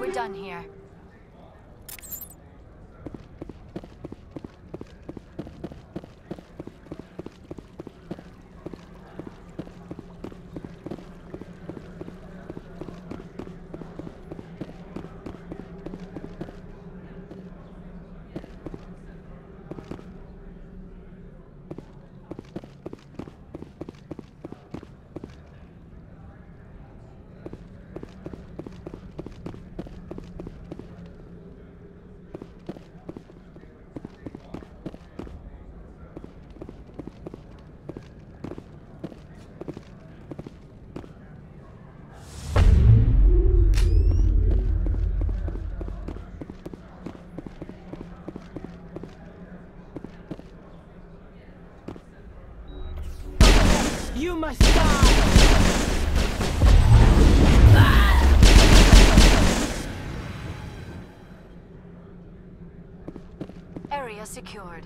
We're done here. You must die! Area secured.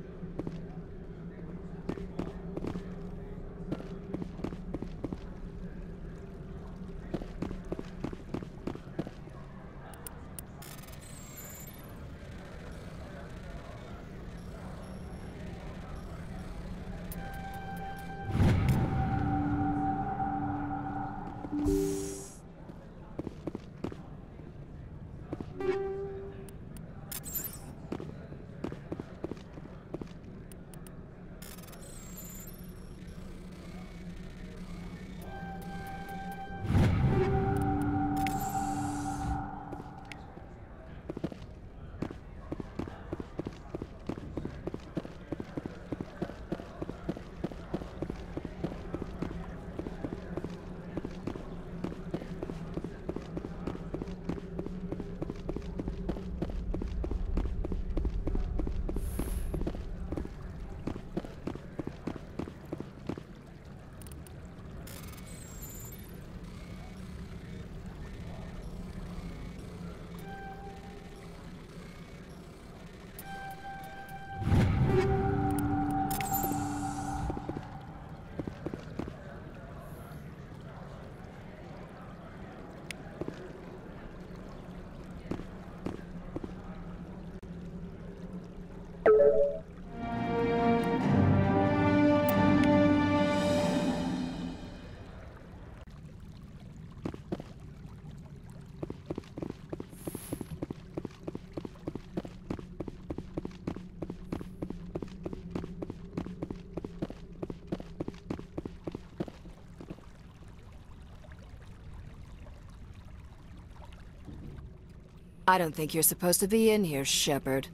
I don't think you're supposed to be in here, Shepard.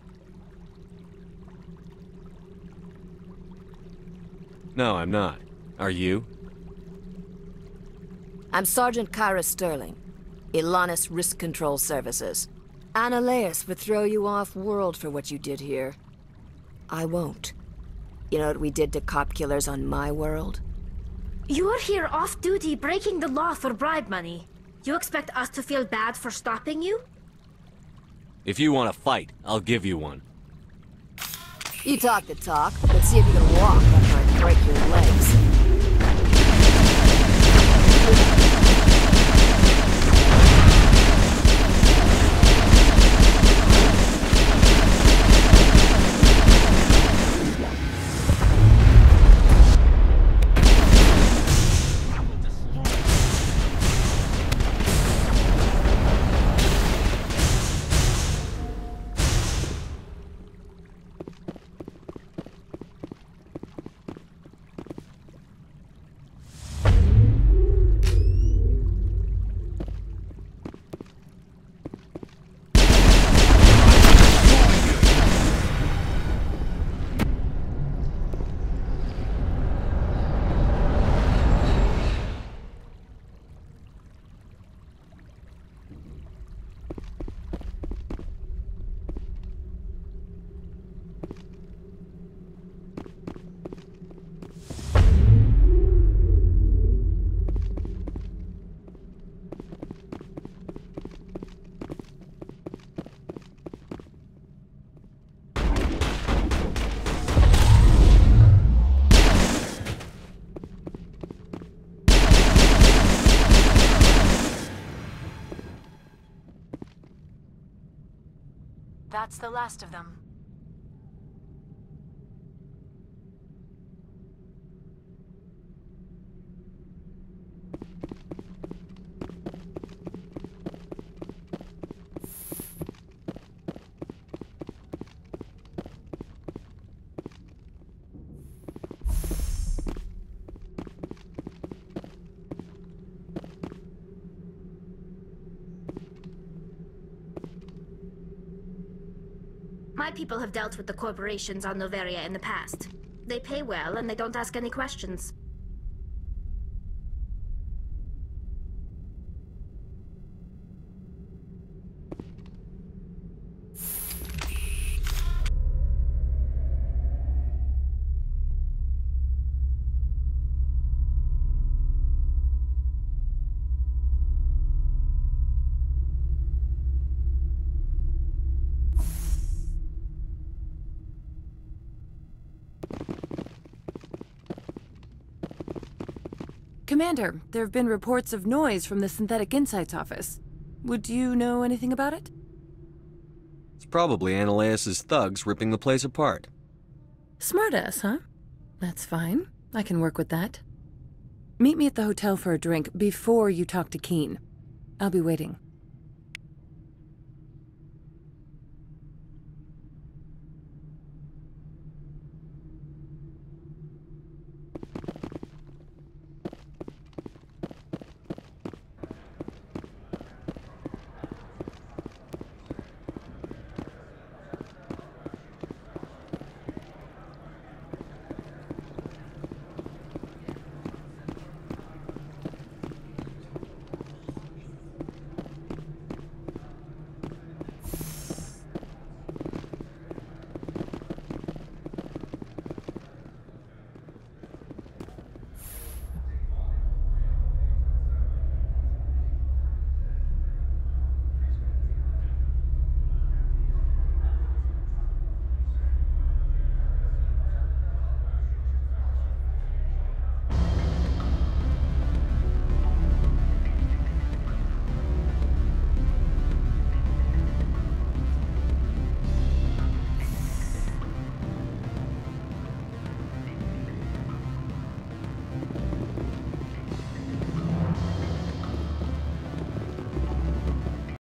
No, I'm not. Are you? I'm Sergeant Kyra Stirling, Ilanis Risk Control Services. Annaleus would throw you off-world for what you did here. I won't. You know what we did to cop killers on my world? You're here off-duty breaking the law for bribe money. You expect us to feel bad for stopping you? If you want to fight, I'll give you one. You talk the talk. Let's see if you can walk after I break your legs. That's the last of them. My people have dealt with the corporations on Noveria in the past. They pay well, and they don't ask any questions. Commander, there have been reports of noise from the Synthetic Insights office. Would you know anything about it? It's probably Ananias' thugs ripping the place apart. Smartass, huh? That's fine. I can work with that. Meet me at the hotel for a drink before you talk to Qui'in. I'll be waiting.